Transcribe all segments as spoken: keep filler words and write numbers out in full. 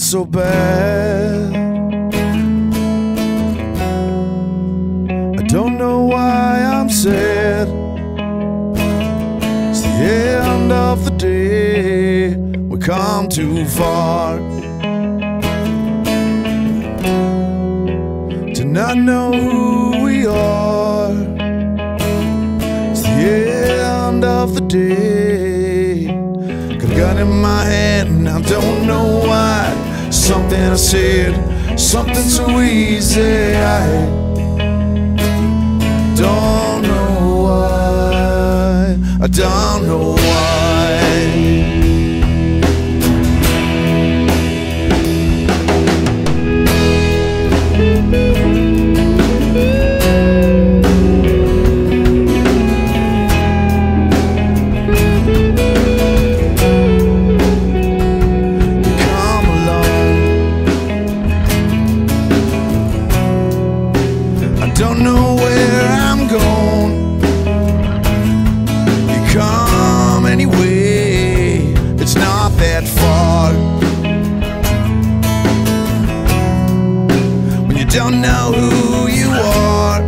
so bad. I don't know why I'm sad. It's the end of the day. We come too far to not know who we are. It's the end of the day. Got a gun in my hand and I don't know why. Something I said, something so easy. I don't know why. I don't know why. Don't know where I'm going. You come anyway, it's not that far. When you don't know who you are,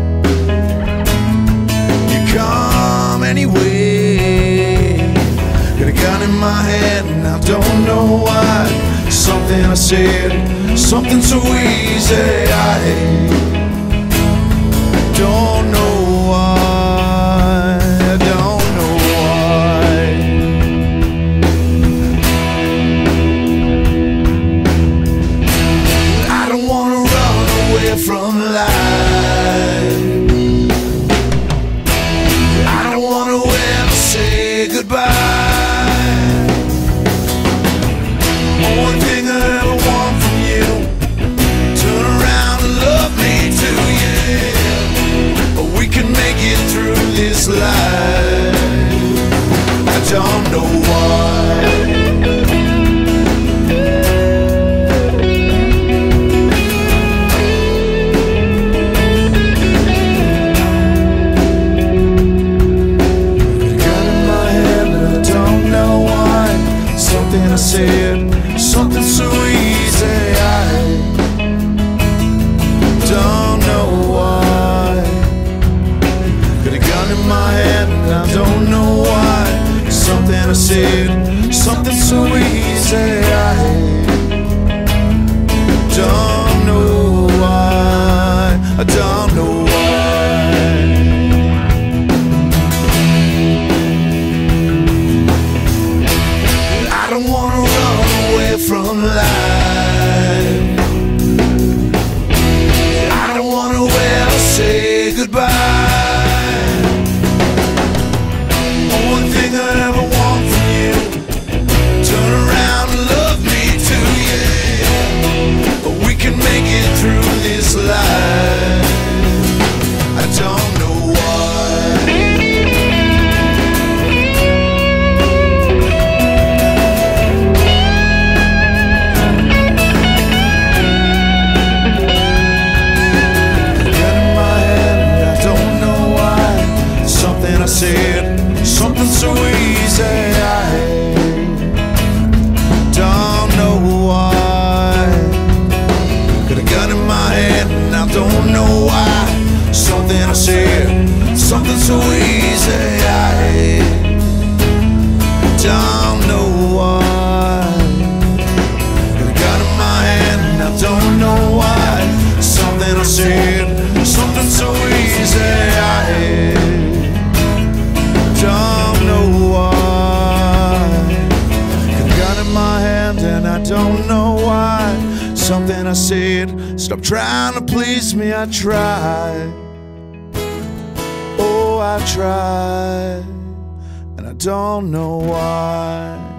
you come anyway. Got a gun in my hand and I don't know why. Something I said, something so easy. I don't know why, I don't know why. I don't wanna run away from life. I don't wanna ever say goodbye. One thing I ever want from you, turn around and love me too, yeah. We can make it through this life. I don't know why. Got a gun in my hand and I don't know why. Something I said, something so easy. I don't know why. Got a gun in my hand and I don't know why. Something I said, something so easy. I don't know why. I don't know why. I don't wanna run away from life. I don't wanna ever say goodbye. One thing I ever want from you, turn around and love me too, yeah. We can make it through this life. I don't know I said, something so easy. I don't know why. Got a gun in my hand and I don't know why. Something I said, something so easy. I don't know why. Got a gun in my hand and I don't know why. Something I said, something so easy. I don't know why. Got a gun in my hand and I don't know why. Something I said, stop trying to please me. I tried, oh I tried, and I don't know why.